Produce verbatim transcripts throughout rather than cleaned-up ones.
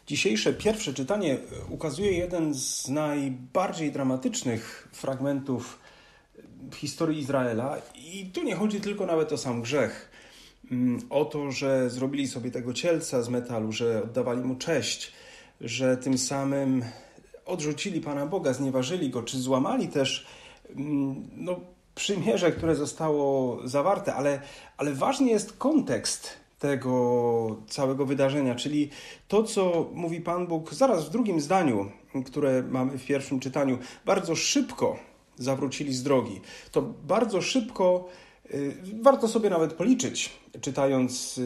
Dzisiejsze pierwsze czytanie ukazuje jeden z najbardziej dramatycznych fragmentów w historii Izraela i tu nie chodzi tylko nawet o sam grzech, o to, że zrobili sobie tego cielca z metalu, że oddawali mu cześć, że tym samym odrzucili Pana Boga, znieważyli Go, czy złamali też no, przymierze, które zostało zawarte, ale, ale ważny jest kontekst tego całego wydarzenia, czyli to, co mówi Pan Bóg zaraz w drugim zdaniu, które mamy w pierwszym czytaniu. Bardzo szybko zawrócili z drogi. To bardzo szybko, warto sobie nawet policzyć, czytając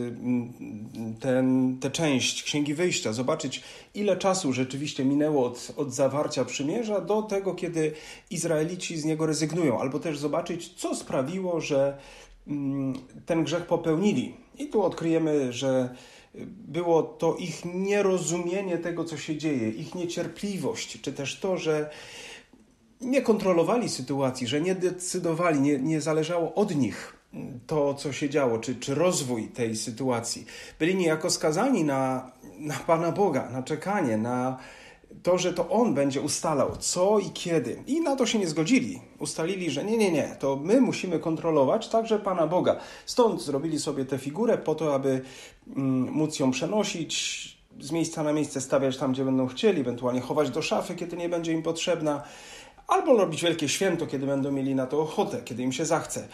ten, tę część Księgi Wyjścia, zobaczyć, ile czasu rzeczywiście minęło od, od zawarcia przymierza do tego, kiedy Izraelici z niego rezygnują, albo też zobaczyć, co sprawiło, że ten grzech popełnili. I tu odkryjemy, że było to ich nierozumienie tego, co się dzieje, ich niecierpliwość, czy też to, że nie kontrolowali sytuacji, że nie decydowali, nie, nie zależało od nich to, co się działo, czy, czy rozwój tej sytuacji. Byli niejako skazani na, na Pana Boga, na czekanie, na to, że to On będzie ustalał co i kiedy. I na to się nie zgodzili. Ustalili, że nie, nie, nie, to my musimy kontrolować także Pana Boga. Stąd zrobili sobie tę figurę po to, aby mm, móc ją przenosić, z miejsca na miejsce stawiać tam, gdzie będą chcieli, ewentualnie chować do szafy, kiedy nie będzie im potrzebna, albo robić wielkie święto, kiedy będą mieli na to ochotę, kiedy im się zachce.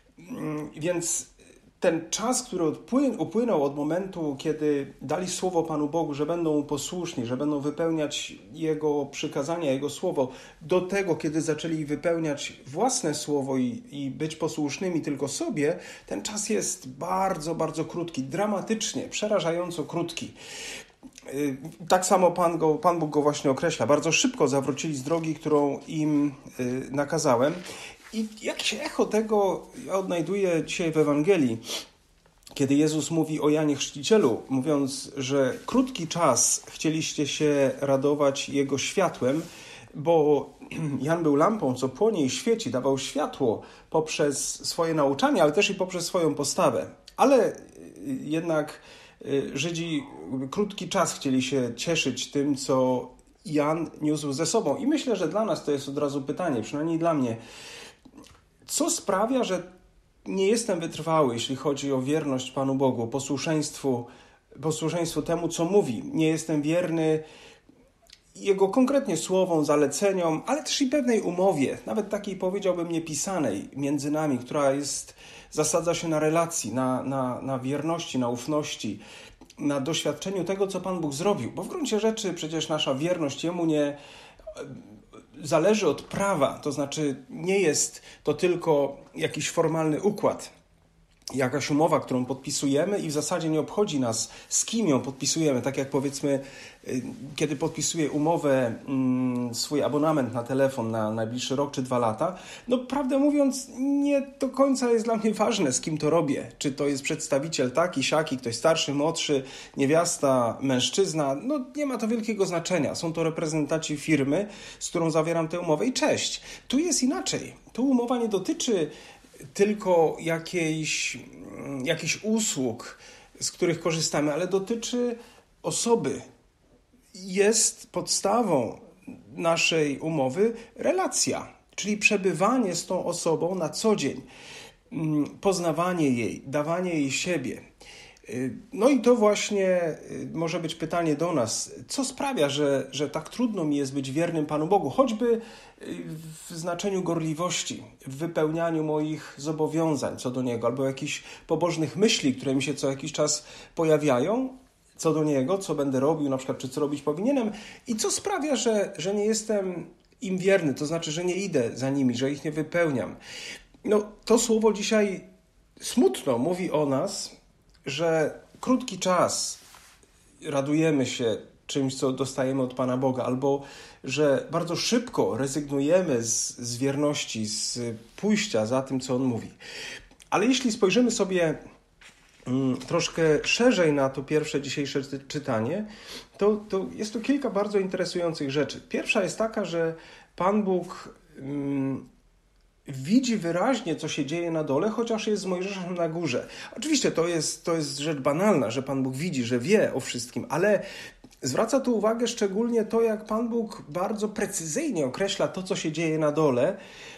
Więc ten czas, który upłynął od momentu, kiedy dali słowo Panu Bogu, że będą mu posłuszni, że będą wypełniać Jego przykazania, Jego słowo, do tego, kiedy zaczęli wypełniać własne słowo i, i być posłusznymi tylko sobie, ten czas jest bardzo, bardzo krótki, dramatycznie, przerażająco krótki. Tak samo Pan, go, Pan Bóg go właśnie określa. Bardzo szybko zawrócili z drogi, którą im nakazałem. I jakieś echo tego ja odnajduję dzisiaj w Ewangelii, kiedy Jezus mówi o Janie Chrzcicielu, mówiąc, że krótki czas chcieliście się radować Jego światłem, bo Jan był lampą, co płonie i świeci, dawał światło poprzez swoje nauczanie, ale też i poprzez swoją postawę. Ale jednak Żydzi krótki czas chcieli się cieszyć tym, co Jan niósł ze sobą. I myślę, że dla nas to jest od razu pytanie, przynajmniej dla mnie. Co sprawia, że nie jestem wytrwały, jeśli chodzi o wierność Panu Bogu, posłuszeństwu, posłuszeństwu temu, co mówi. Nie jestem wierny Jego konkretnie słowom, zaleceniom, ale też i pewnej umowie, nawet takiej, powiedziałbym, niepisanej między nami, która jest, zasadza się na relacji, na, na, na wierności, na ufności, na doświadczeniu tego, co Pan Bóg zrobił. Bo w gruncie rzeczy przecież nasza wierność Jemu nie zależy od prawa, to znaczy nie jest to tylko jakiś formalny układ, jakaś umowa, którą podpisujemy i w zasadzie nie obchodzi nas, z kim ją podpisujemy. Tak jak powiedzmy, kiedy podpisuję umowę, swój abonament na telefon na najbliższy rok czy dwa lata, no prawdę mówiąc nie do końca jest dla mnie ważne, z kim to robię. Czy to jest przedstawiciel taki, siaki, ktoś starszy, młodszy, niewiasta, mężczyzna, no nie ma to wielkiego znaczenia. Są to reprezentanci firmy, z którą zawieram tę umowę i cześć. Tu jest inaczej. Tu umowa nie dotyczy tylko jakiejś, jakichś usług, z których korzystamy, ale dotyczy osoby. Jest podstawą naszej umowy relacja, czyli przebywanie z tą osobą na co dzień, poznawanie jej, dawanie jej siebie. No i to właśnie może być pytanie do nas. Co sprawia, że, że tak trudno mi jest być wiernym Panu Bogu, choćby w znaczeniu gorliwości, w wypełnianiu moich zobowiązań co do Niego, albo jakichś pobożnych myśli, które mi się co jakiś czas pojawiają co do Niego, co będę robił, na przykład, czy co robić powinienem. I co sprawia, że, że nie jestem im wierny, to znaczy, że nie idę za nimi, że ich nie wypełniam. No, to słowo dzisiaj smutno mówi o nas, że krótki czas radujemy się czymś, co dostajemy od Pana Boga, albo że bardzo szybko rezygnujemy z, z wierności, z pójścia za tym, co On mówi. Ale jeśli spojrzymy sobie mm, troszkę szerzej na to pierwsze dzisiejsze czytanie, to, to jest tu kilka bardzo interesujących rzeczy. Pierwsza jest taka, że Pan Bóg mm, widzi wyraźnie, co się dzieje na dole, chociaż jest z Mojżeszem na górze. Oczywiście to jest, to jest rzecz banalna, że Pan Bóg widzi, że wie o wszystkim, ale zwraca tu uwagę szczególnie to, jak Pan Bóg bardzo precyzyjnie określa to, co się dzieje na dole,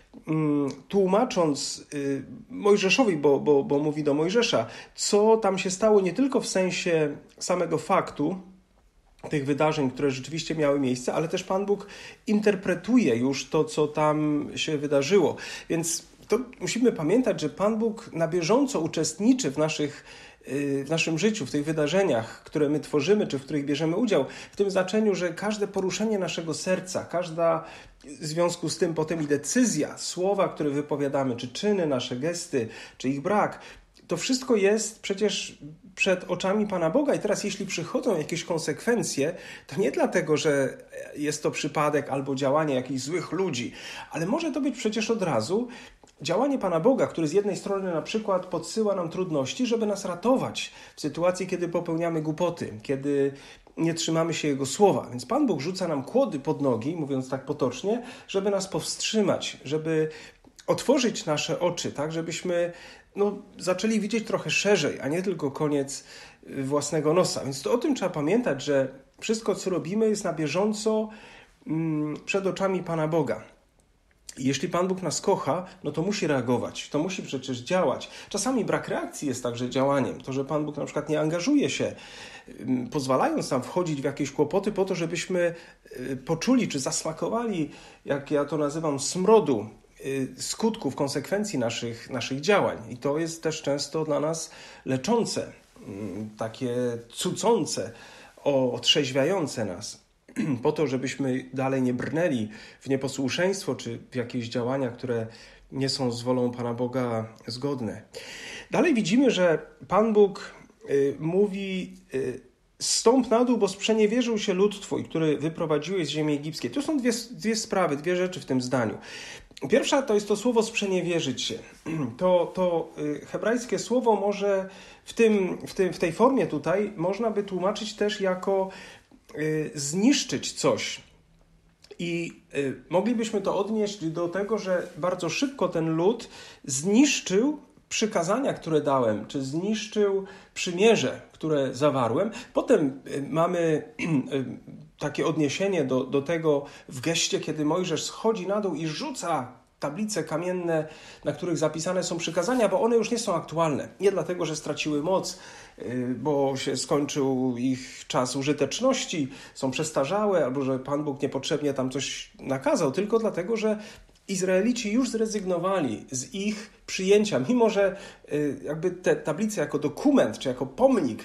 tłumacząc Mojżeszowi, bo, bo, bo mówi do Mojżesza, co tam się stało nie tylko w sensie samego faktu, tych wydarzeń, które rzeczywiście miały miejsce, ale też Pan Bóg interpretuje już to, co tam się wydarzyło. Więc to musimy pamiętać, że Pan Bóg na bieżąco uczestniczy w naszych w naszym życiu, w tych wydarzeniach, które my tworzymy, czy w których bierzemy udział, w tym znaczeniu, że każde poruszenie naszego serca, każda w związku z tym potem i decyzja, słowa, które wypowiadamy, czy czyny, nasze gesty, czy ich brak, to wszystko jest przecież przed oczami Pana Boga. I teraz jeśli przychodzą jakieś konsekwencje, to nie dlatego, że jest to przypadek albo działanie jakichś złych ludzi, ale może to być przecież od razu działanie Pana Boga, który z jednej strony na przykład podsyła nam trudności, żeby nas ratować w sytuacji, kiedy popełniamy głupoty, kiedy nie trzymamy się Jego słowa. Więc Pan Bóg rzuca nam kłody pod nogi, mówiąc tak potocznie, żeby nas powstrzymać, żeby otworzyć nasze oczy, tak, żebyśmy no, zaczęli widzieć trochę szerzej, a nie tylko koniec własnego nosa. Więc to o tym trzeba pamiętać, że wszystko, co robimy, jest na bieżąco mm, przed oczami Pana Boga. I jeśli Pan Bóg nas kocha, no to musi reagować, to musi przecież działać. Czasami brak reakcji jest także działaniem. To, że Pan Bóg na przykład nie angażuje się, pozwalając nam wchodzić w jakieś kłopoty po to, żebyśmy poczuli czy zasmakowali, jak ja to nazywam, smrodu skutków, konsekwencji naszych, naszych działań. I to jest też często dla nas leczące, takie cucące, otrzeźwiające nas, po to, żebyśmy dalej nie brnęli w nieposłuszeństwo czy w jakieś działania, które nie są z wolą Pana Boga zgodne. Dalej widzimy, że Pan Bóg y, mówi y, zstąp na dół, bo sprzeniewierzył się lud Twój, który wyprowadziłeś z ziemi egipskiej. Tu są dwie, dwie sprawy, dwie rzeczy w tym zdaniu. Pierwsza to jest to słowo sprzeniewierzyć się. To, to hebrajskie słowo może w, tym, w, tym, w tej formie tutaj można by tłumaczyć też jako y, zniszczyć coś. I y, moglibyśmy to odnieść do tego, że bardzo szybko ten lud zniszczył przykazania, które dałem, czy zniszczył przymierze, które zawarłem. Potem y, mamy y, takie odniesienie do, do tego w geście, kiedy Mojżesz schodzi na dół i rzuca tablice kamienne, na których zapisane są przykazania, bo one już nie są aktualne. Nie dlatego, że straciły moc, bo się skończył ich czas użyteczności, są przestarzałe, albo że Pan Bóg niepotrzebnie tam coś nakazał, tylko dlatego, że Izraelici już zrezygnowali z ich przyjęcia, mimo że jakby te tablice jako dokument, czy jako pomnik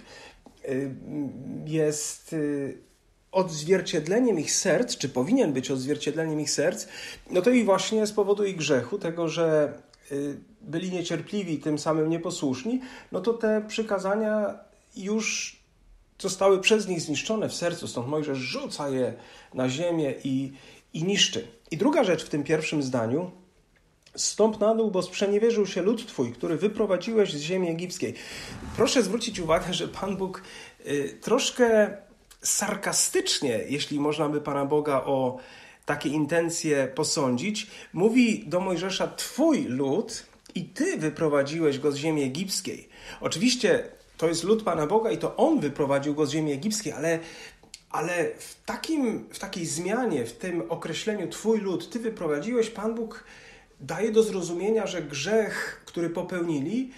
jest odzwierciedleniem ich serc, czy powinien być odzwierciedleniem ich serc, no to i właśnie z powodu ich grzechu, tego, że byli niecierpliwi, tym samym nieposłuszni, no to te przykazania już zostały przez nich zniszczone w sercu, stąd Mojżesz rzuca je na ziemię i, i niszczy. I druga rzecz w tym pierwszym zdaniu, zstąp na dół, bo sprzeniewierzył się lud Twój, który wyprowadziłeś z ziemi egipskiej. Proszę zwrócić uwagę, że Pan Bóg y, troszkę sarkastycznie, jeśli można by Pana Boga o takie intencje posądzić, mówi do Mojżesza: Twój lud i Ty wyprowadziłeś go z ziemi egipskiej. Oczywiście to jest lud Pana Boga i to On wyprowadził go z ziemi egipskiej, ale, ale w, takim, w takiej zmianie, w tym określeniu Twój lud, Ty wyprowadziłeś, Pan Bóg daje do zrozumienia, że grzech, który popełnili,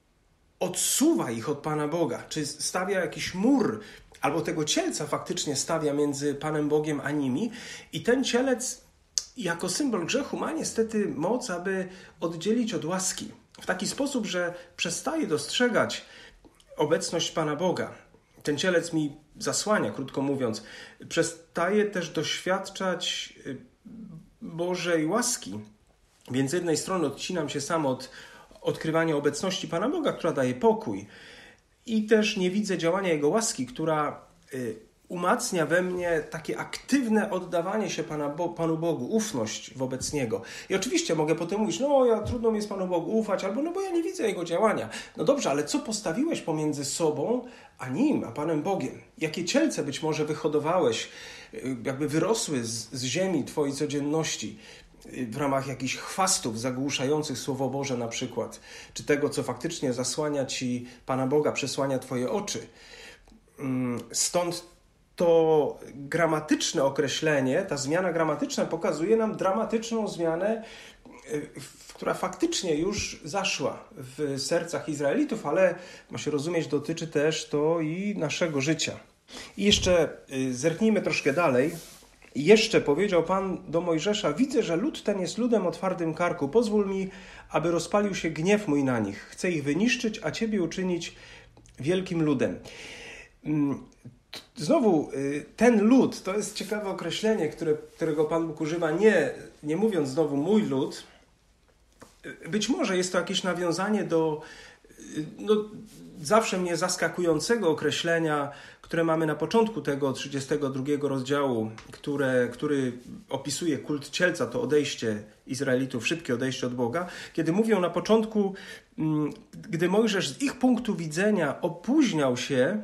odsuwa ich od Pana Boga, czy stawia jakiś mur, albo tego cielca faktycznie stawia między Panem Bogiem a nimi i ten cielec jako symbol grzechu ma niestety moc, aby oddzielić od łaski. W taki sposób, że przestaje dostrzegać obecność Pana Boga. Ten cielec mi zasłania, krótko mówiąc. Przestaje też doświadczać Bożej łaski. Więc z jednej strony odcinam się sam od odkrywania obecności Pana Boga, która daje pokój. I też nie widzę działania Jego łaski, która umacnia we mnie takie aktywne oddawanie się Pana Bo- Panu Bogu, ufność wobec Niego. I oczywiście mogę potem mówić, no ja trudno mi jest Panu Bogu ufać, albo no bo ja nie widzę Jego działania. No dobrze, ale co postawiłeś pomiędzy sobą a Nim, a Panem Bogiem? Jakie cielce być może wyhodowałeś, jakby wyrosły z, z ziemi Twojej codzienności, w ramach jakichś chwastów zagłuszających Słowo Boże na przykład, czy tego, co faktycznie zasłania Ci Pana Boga, przesłania Twoje oczy. Stąd to gramatyczne określenie, ta zmiana gramatyczna pokazuje nam dramatyczną zmianę, która faktycznie już zaszła w sercach Izraelitów, ale ma się rozumieć, dotyczy też to i naszego życia. I jeszcze zerknijmy troszkę dalej. Jeszcze powiedział Pan do Mojżesza: widzę, że lud ten jest ludem o twardym karku. Pozwól mi, aby rozpalił się gniew mój na nich. Chcę ich wyniszczyć, a Ciebie uczynić wielkim ludem. Znowu, ten lud, to jest ciekawe określenie, które, którego Pan Bóg używa, nie, nie mówiąc znowu mój lud. Być może jest to jakieś nawiązanie do no, zawsze mnie zaskakującego określenia, które mamy na początku tego trzydziestego drugiego rozdziału, które, który opisuje kult cielca, to odejście Izraelitów, szybkie odejście od Boga, kiedy mówią na początku, gdy Mojżesz z ich punktu widzenia opóźniał się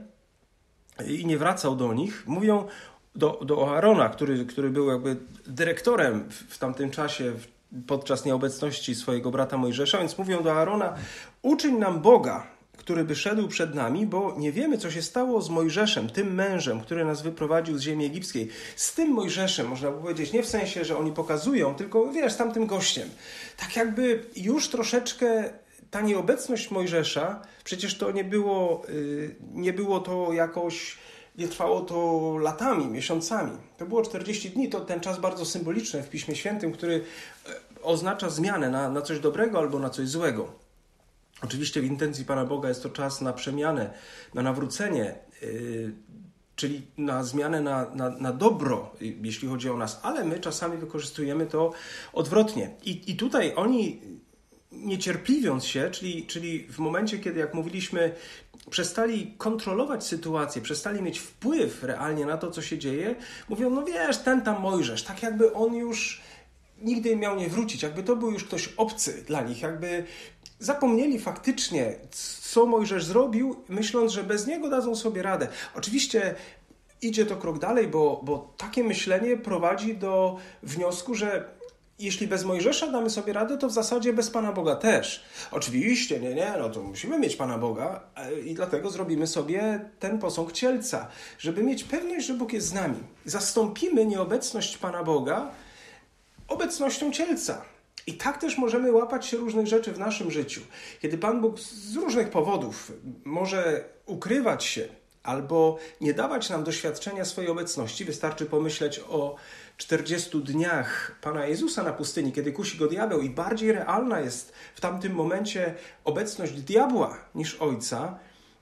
i nie wracał do nich, mówią do, do Aarona, który, który był jakby dyrektorem w, w tamtym czasie, podczas nieobecności swojego brata Mojżesza, więc mówią do Aarona: uczyń nam Boga, który by szedł przed nami, bo nie wiemy, co się stało z Mojżeszem, tym mężem, który nas wyprowadził z ziemi egipskiej. Z tym Mojżeszem, można powiedzieć, nie w sensie, że oni pokazują, tylko wiesz, z tamtym gościem. Tak jakby już troszeczkę ta nieobecność Mojżesza, przecież to nie było, nie było to jakoś, nie trwało to latami, miesiącami. To było czterdzieści dni, to ten czas bardzo symboliczny w Piśmie Świętym, który oznacza zmianę na, na coś dobrego albo na coś złego. Oczywiście w intencji Pana Boga jest to czas na przemianę, na nawrócenie, yy, czyli na zmianę na, na, na dobro, jeśli chodzi o nas, ale my czasami wykorzystujemy to odwrotnie. I, i tutaj oni, niecierpliwiąc się, czyli, czyli w momencie, kiedy, jak mówiliśmy, przestali kontrolować sytuację, przestali mieć wpływ realnie na to, co się dzieje, mówią: no wiesz, ten tam Mojżesz, tak jakby on już nigdy miał nie wrócić, jakby to był już ktoś obcy dla nich, jakby zapomnieli faktycznie, co Mojżesz zrobił, myśląc, że bez niego dadzą sobie radę. Oczywiście idzie to krok dalej, bo, bo takie myślenie prowadzi do wniosku, że jeśli bez Mojżesza damy sobie radę, to w zasadzie bez Pana Boga też. Oczywiście, nie, nie, no to musimy mieć Pana Boga i dlatego zrobimy sobie ten posąg cielca, żeby mieć pewność, że Bóg jest z nami. Zastąpimy nieobecność Pana Boga obecnością cielca. I tak też możemy łapać się różnych rzeczy w naszym życiu. Kiedy Pan Bóg z różnych powodów może ukrywać się albo nie dawać nam doświadczenia swojej obecności, wystarczy pomyśleć o czterdziestu dniach Pana Jezusa na pustyni, kiedy kusi go diabeł i bardziej realna jest w tamtym momencie obecność diabła niż Ojca,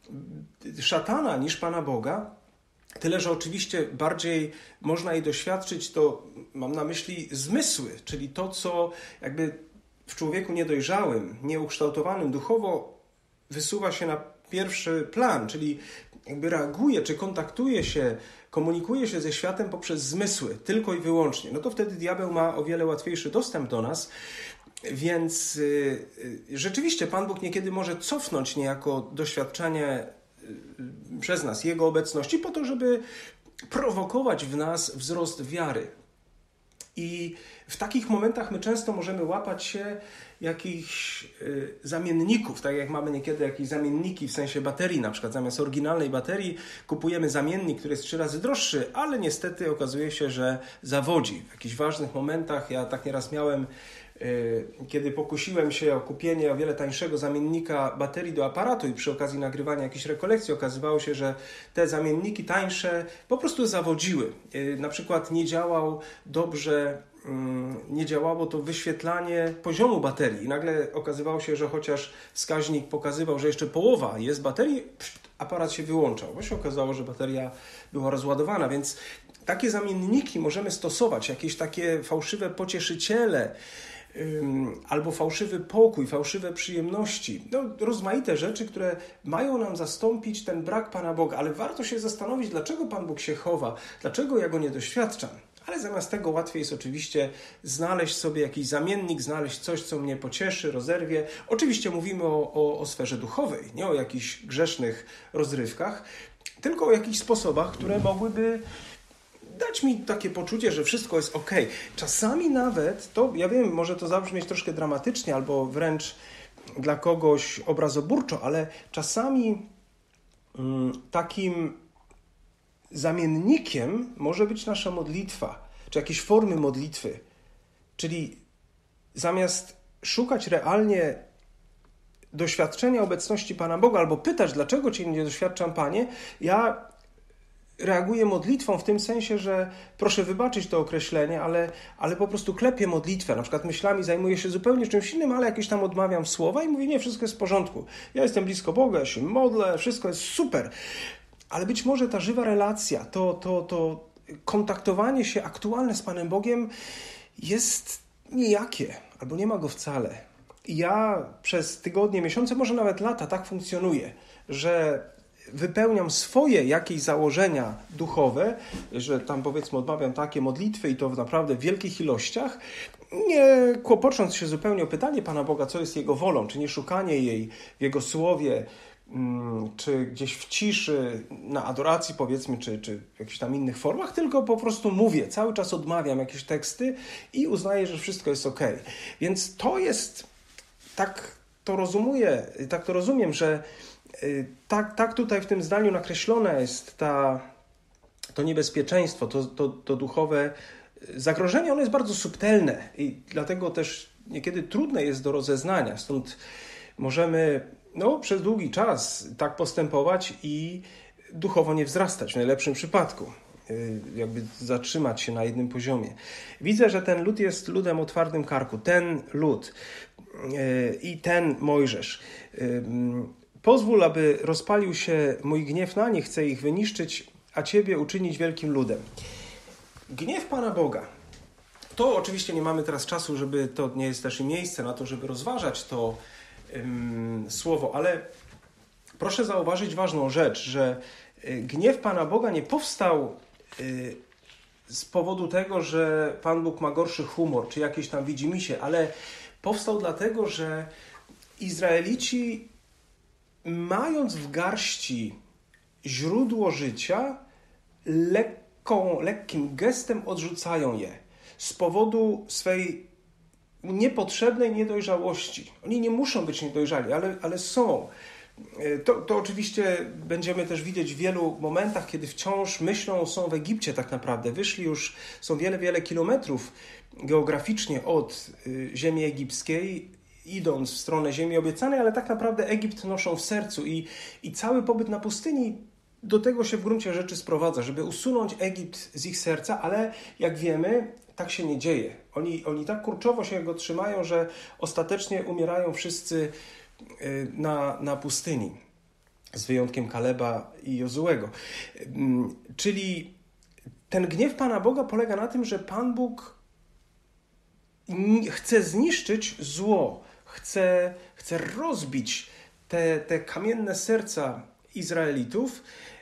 szatana niż Pana Boga. Tyle, że oczywiście bardziej można jej doświadczyć, to mam na myśli zmysły, czyli to, co jakby w człowieku niedojrzałym, nieukształtowanym duchowo wysuwa się na pierwszy plan, czyli jakby reaguje, czy kontaktuje się, komunikuje się ze światem poprzez zmysły, tylko i wyłącznie. No to wtedy diabeł ma o wiele łatwiejszy dostęp do nas, więc yy, rzeczywiście Pan Bóg niekiedy może cofnąć niejako doświadczenie przez nas Jego obecności po to, żeby prowokować w nas wzrost wiary. I w takich momentach my często możemy łapać się jakichś y, zamienników, tak jak mamy niekiedy jakieś zamienniki w sensie baterii, na przykład zamiast oryginalnej baterii kupujemy zamiennik, który jest trzy razy droższy, ale niestety okazuje się, że zawodzi. W jakichś ważnych momentach, ja tak nieraz miałem, y, kiedy pokusiłem się o kupienie o wiele tańszego zamiennika baterii do aparatu i przy okazji nagrywania jakichś rekolekcji okazywało się, że te zamienniki tańsze po prostu zawodziły. Y, na przykład nie działał dobrze nie działało to wyświetlanie poziomu baterii. I nagle okazywało się, że chociaż wskaźnik pokazywał, że jeszcze połowa jest baterii, aparat się wyłączał, bo się okazało, że bateria była rozładowana, więc takie zamienniki możemy stosować, jakieś takie fałszywe pocieszyciele, albo fałszywy pokój, fałszywe przyjemności. No, rozmaite rzeczy, które mają nam zastąpić ten brak Pana Boga, ale warto się zastanowić, dlaczego Pan Bóg się chowa, dlaczego ja Go nie doświadczam. Ale zamiast tego łatwiej jest oczywiście znaleźć sobie jakiś zamiennik, znaleźć coś, co mnie pocieszy, rozerwie. Oczywiście mówimy o, o, o sferze duchowej, nie o jakichś grzesznych rozrywkach, tylko o jakichś sposobach, które mogłyby dać mi takie poczucie, że wszystko jest ok. Czasami nawet, to ja wiem, może to zabrzmieć troszkę dramatycznie albo wręcz dla kogoś obrazoburczo, ale czasami mm, takim zamiennikiem może być nasza modlitwa, czy jakieś formy modlitwy. Czyli zamiast szukać realnie doświadczenia obecności Pana Boga albo pytać, dlaczego Cię nie doświadczam, Panie, ja reaguję modlitwą w tym sensie, że proszę wybaczyć to określenie, ale, ale po prostu klepię modlitwę. Na przykład myślami zajmuję się zupełnie czymś innym, ale jakieś tam odmawiam słowa i mówię, nie, wszystko jest w porządku. Ja jestem blisko Boga, ja się modlę, wszystko jest super. Ale być może ta żywa relacja, to, to, to kontaktowanie się aktualne z Panem Bogiem jest nijakie, albo nie ma go wcale. I ja przez tygodnie, miesiące, może nawet lata tak funkcjonuję, że wypełniam swoje jakieś założenia duchowe, że tam powiedzmy odmawiam takie modlitwy i to w naprawdę wielkich ilościach, nie kłopocząc się zupełnie o pytanie Pana Boga, co jest Jego wolą, czy nie szukanie jej w Jego słowie, czy gdzieś w ciszy, na adoracji powiedzmy, czy, czy w jakichś tam innych formach, tylko po prostu mówię, cały czas odmawiam jakieś teksty i uznaję, że wszystko jest okej. Więc to jest, tak to rozumuję, tak to rozumiem, że tak, tak tutaj w tym zdaniu nakreślone jest ta, to niebezpieczeństwo, to, to, to duchowe zagrożenie, ono jest bardzo subtelne i dlatego też niekiedy trudne jest do rozeznania, stąd możemy no, przez długi czas tak postępować i duchowo nie wzrastać w najlepszym przypadku, jakby zatrzymać się na jednym poziomie. Widzę, że ten lud jest ludem o twardym karku, ten lud i ten Mojżesz. Pozwól, aby rozpalił się mój gniew na nich, chcę ich wyniszczyć, a Ciebie uczynić wielkim ludem. Gniew Pana Boga. To oczywiście nie mamy teraz czasu, żeby to nie jest też i miejsce na to, żeby rozważać to um, słowo, ale proszę zauważyć ważną rzecz, że gniew Pana Boga nie powstał y, z powodu tego, że Pan Bóg ma gorszy humor, czy jakieś tam widzimisię, ale powstał dlatego, że Izraelici, mając w garści źródło życia, lekką, lekkim gestem odrzucają je z powodu swej niepotrzebnej niedojrzałości. Oni nie muszą być niedojrzali, ale, ale są. To, to oczywiście będziemy też widzieć w wielu momentach, kiedy wciąż myślą, są w Egipcie tak naprawdę. Wyszli już, są wiele, wiele kilometrów geograficznie od ziemi egipskiej, idąc w stronę ziemi obiecanej, ale tak naprawdę Egipt noszą w sercu i, i cały pobyt na pustyni do tego się w gruncie rzeczy sprowadza, żeby usunąć Egipt z ich serca, ale jak wiemy, tak się nie dzieje. Oni, oni tak kurczowo się go trzymają, że ostatecznie umierają wszyscy na, na pustyni, z wyjątkiem Kaleba i Jozuego. Czyli ten gniew Pana Boga polega na tym, że Pan Bóg chce zniszczyć zło, chce, chce rozbić te, te kamienne serca Izraelitów.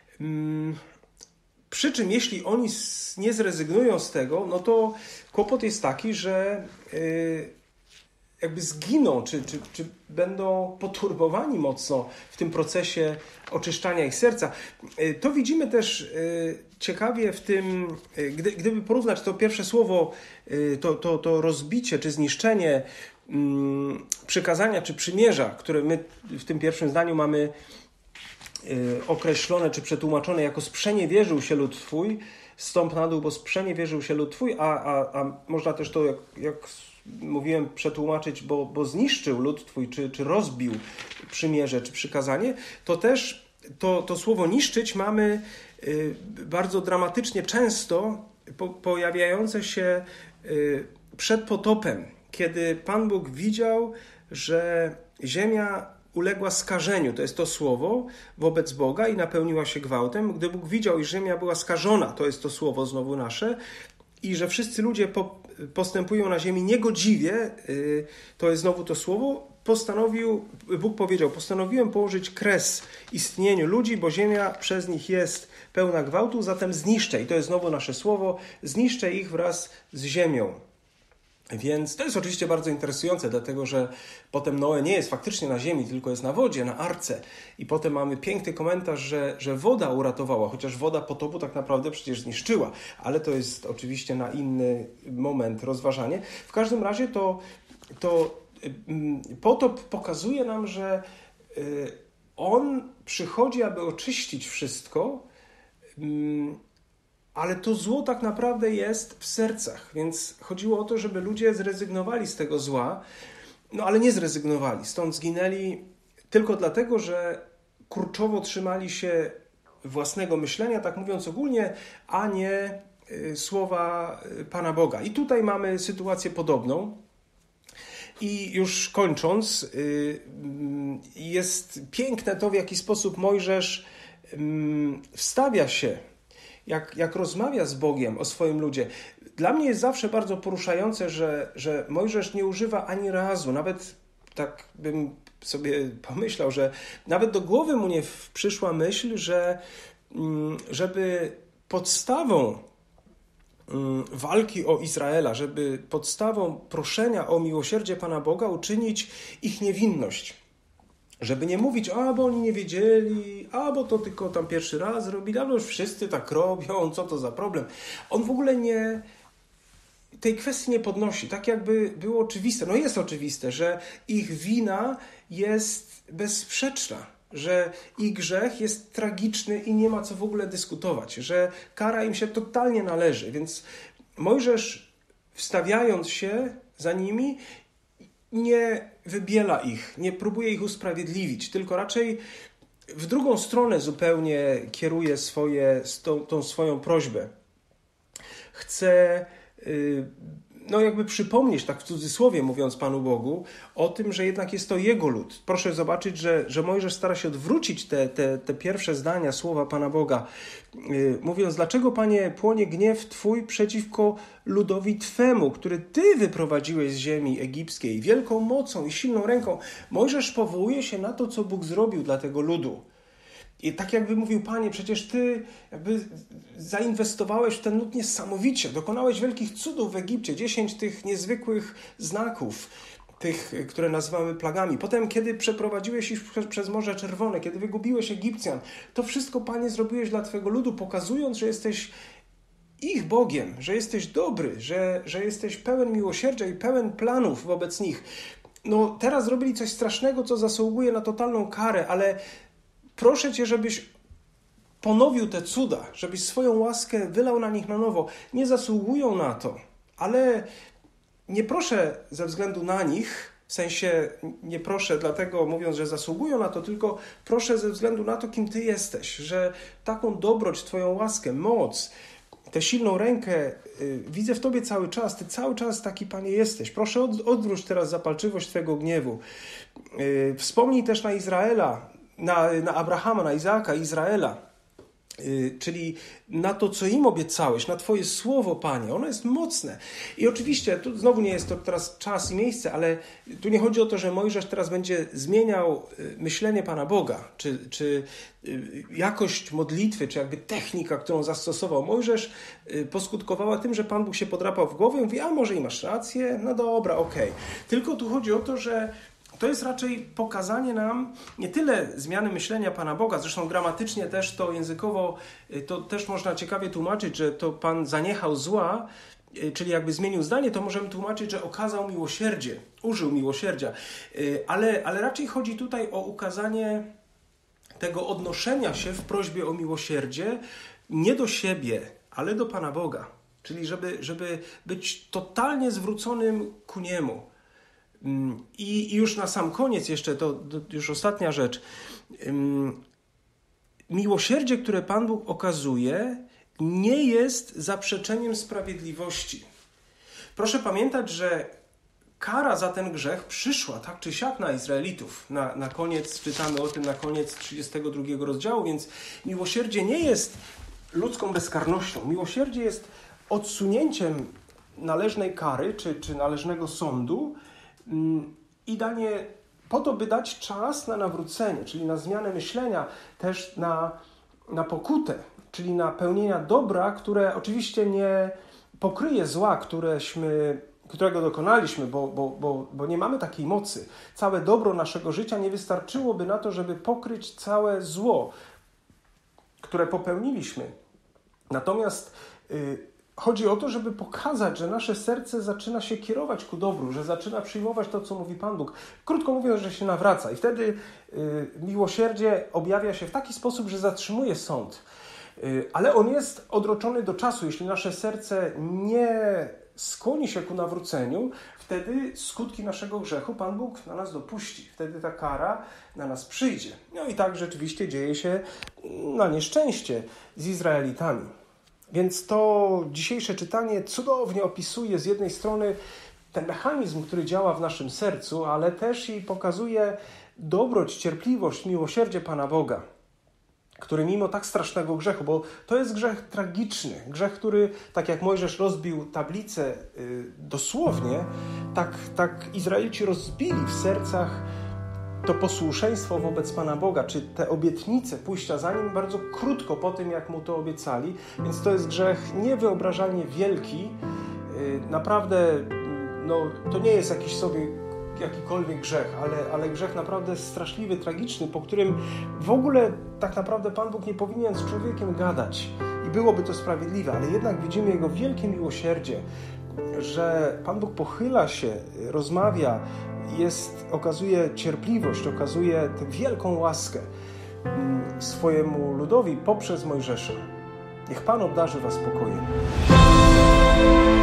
Przy czym jeśli oni nie zrezygnują z tego, no to kłopot jest taki, że jakby zginą, czy, czy, czy będą poturbowani mocno w tym procesie oczyszczania ich serca. To widzimy też ciekawie w tym, gdy, gdyby porównać to pierwsze słowo, to, to, to rozbicie czy zniszczenie przykazania czy przymierza, które my w tym pierwszym zdaniu mamy określone czy przetłumaczone jako sprzeniewierzył się lud Twój, stąp na dół, bo sprzeniewierzył się lud Twój, a, a, a można też to, jak, jak mówiłem, przetłumaczyć, bo, bo zniszczył lud Twój, czy, czy rozbił przymierze, czy przykazanie, to też to, to słowo niszczyć mamy y, bardzo dramatycznie często po, pojawiające się y, przed potopem, kiedy Pan Bóg widział, że ziemia uległa skażeniu, to jest to słowo, wobec Boga i napełniła się gwałtem. Gdy Bóg widział, iż ziemia była skażona, to jest to słowo znowu nasze, i że wszyscy ludzie po, postępują na ziemi niegodziwie, yy, to jest znowu to słowo, postanowił, Bóg powiedział, postanowiłem położyć kres istnieniu ludzi, bo ziemia przez nich jest pełna gwałtu, zatem zniszczę, i to jest znowu nasze słowo, zniszczę ich wraz z ziemią. Więc to jest oczywiście bardzo interesujące, dlatego że potem Noe nie jest faktycznie na ziemi, tylko jest na wodzie, na arce. I potem mamy piękny komentarz, że, że woda uratowała, chociaż woda potopu tak naprawdę przecież zniszczyła. Ale to jest oczywiście na inny moment rozważanie. W każdym razie to, to potop pokazuje nam, że on przychodzi, aby oczyścić wszystko, ale to zło tak naprawdę jest w sercach, więc chodziło o to, żeby ludzie zrezygnowali z tego zła, no ale nie zrezygnowali, stąd zginęli tylko dlatego, że kurczowo trzymali się własnego myślenia, tak mówiąc ogólnie, a nie słowa Pana Boga. I tutaj mamy sytuację podobną. I już kończąc, jest piękne to, w jaki sposób Mojżesz wstawia się, jak, jak rozmawia z Bogiem o swoim ludzie. Dla mnie jest zawsze bardzo poruszające, że, że Mojżesz nie używa ani razu, nawet tak bym sobie pomyślał, że nawet do głowy mu nie przyszła myśl, że żeby podstawą walki o Izraela, żeby podstawą proszenia o miłosierdzie Pana Boga uczynić ich niewinność. Żeby nie mówić, a bo oni nie wiedzieli, a bo to tylko tam pierwszy raz robili, albo już wszyscy tak robią, co to za problem. On w ogóle nie, tej kwestii nie podnosi, tak jakby było oczywiste, no jest oczywiste, że ich wina jest bezsprzeczna, że ich grzech jest tragiczny i nie ma co w ogóle dyskutować, że kara im się totalnie należy. Więc Mojżesz, wstawiając się za nimi, nie wybiela ich, nie próbuje ich usprawiedliwić, tylko raczej w drugą stronę zupełnie kieruje swoje, tą, tą swoją prośbę. Chce no jakby przypomnieć, tak w cudzysłowie mówiąc Panu Bogu, o tym, że jednak jest to Jego lud. Proszę zobaczyć, że, że Mojżesz stara się odwrócić te, te, te pierwsze zdania, słowa Pana Boga, yy, mówiąc, dlaczego, Panie, płonie gniew Twój przeciwko ludowi Twemu, który Ty wyprowadziłeś z ziemi egipskiej wielką mocą i silną ręką. Mojżesz powołuje się na to, co Bóg zrobił dla tego ludu. I tak jakby mówił, Panie, przecież Ty jakby zainwestowałeś w ten lud niesamowicie, dokonałeś wielkich cudów w Egipcie, dziesięć tych niezwykłych znaków, tych, które nazywamy plagami. Potem, kiedy przeprowadziłeś ich przez Morze Czerwone, kiedy wygubiłeś Egipcjan, to wszystko, Panie, zrobiłeś dla Twojego ludu, pokazując, że jesteś ich Bogiem, że jesteś dobry, że, że jesteś pełen miłosierdzia i pełen planów wobec nich. No teraz zrobili coś strasznego, co zasługuje na totalną karę, ale proszę Cię, żebyś ponowił te cuda, żebyś swoją łaskę wylał na nich na nowo. Nie zasługują na to, ale nie proszę ze względu na nich, w sensie nie proszę dlatego mówiąc, że zasługują na to, tylko proszę ze względu na to, kim Ty jesteś, że taką dobroć, Twoją łaskę, moc, tę silną rękę y, widzę w Tobie cały czas. Ty cały czas taki, Panie, jesteś. Proszę od, odwróć teraz zapalczywość Twojego gniewu. Y, wspomnij też na Izraela, Na, na Abrahama, na Izaaka, Izraela, yy, czyli na to, co im obiecałeś, na Twoje słowo, Panie. Ono jest mocne. I oczywiście, tu znowu nie jest to teraz czas i miejsce, ale tu nie chodzi o to, że Mojżesz teraz będzie zmieniał myślenie Pana Boga, czy, czy jakość modlitwy, czy jakby technika, którą zastosował Mojżesz, poskutkowała tym, że Pan Bóg się podrapał w głowę i mówi, a może i masz rację? No dobra, okej. Okay. Tylko tu chodzi o to, że to jest raczej pokazanie nam nie tyle zmiany myślenia Pana Boga, zresztą gramatycznie też to językowo, to też można ciekawie tłumaczyć, że to Pan zaniechał zła, czyli jakby zmienił zdanie, to możemy tłumaczyć, że okazał miłosierdzie, użył miłosierdzia, ale, ale raczej chodzi tutaj o ukazanie tego odnoszenia się w prośbie o miłosierdzie nie do siebie, ale do Pana Boga, czyli żeby, żeby być totalnie zwróconym ku Niemu. I już na sam koniec jeszcze, to, to już ostatnia rzecz. Miłosierdzie, które Pan Bóg okazuje, nie jest zaprzeczeniem sprawiedliwości. Proszę pamiętać, że kara za ten grzech przyszła tak czy siak na Izraelitów. Na, na koniec, czytamy o tym na koniec trzydziestego drugiego rozdziału, więc miłosierdzie nie jest ludzką bezkarnością. Miłosierdzie jest odsunięciem należnej kary czy, czy należnego sądu i danie po to, by dać czas na nawrócenie, czyli na zmianę myślenia, też na, na pokutę, czyli na pełnienia dobra, które oczywiście nie pokryje zła, któreśmy, którego dokonaliśmy, bo, bo, bo, bo nie mamy takiej mocy. Całe dobro naszego życia nie wystarczyłoby na to, żeby pokryć całe zło, które popełniliśmy. Natomiast yy, chodzi o to, żeby pokazać, że nasze serce zaczyna się kierować ku dobru, że zaczyna przyjmować to, co mówi Pan Bóg. Krótko mówiąc, że się nawraca. I wtedy yy, miłosierdzie objawia się w taki sposób, że zatrzymuje sąd. Ale on jest odroczony do czasu. Jeśli nasze serce nie skłoni się ku nawróceniu, wtedy skutki naszego grzechu Pan Bóg na nas dopuści. Wtedy ta kara na nas przyjdzie. No i tak rzeczywiście dzieje się na nieszczęście z Izraelitami. Więc to dzisiejsze czytanie cudownie opisuje z jednej strony ten mechanizm, który działa w naszym sercu, ale też i pokazuje dobroć, cierpliwość, miłosierdzie Pana Boga, który mimo tak strasznego grzechu, bo to jest grzech tragiczny, grzech, który, tak jak Mojżesz rozbił tablicę yy, dosłownie, tak, tak Izraelici rozbili w sercach to posłuszeństwo wobec Pana Boga, czy te obietnice pójścia za Nim bardzo krótko po tym, jak Mu to obiecali. Więc to jest grzech niewyobrażalnie wielki. Yy, naprawdę, no, to nie jest jakiś sobie jakikolwiek grzech, ale, ale grzech naprawdę straszliwy, tragiczny, po którym w ogóle tak naprawdę Pan Bóg nie powinien z człowiekiem gadać i byłoby to sprawiedliwe, ale jednak widzimy Jego wielkie miłosierdzie, że Pan Bóg pochyla się, rozmawia, jest, okazuje cierpliwość, okazuje tę wielką łaskę swojemu ludowi poprzez Mojżesza. Niech Pan obdarzy was spokojem.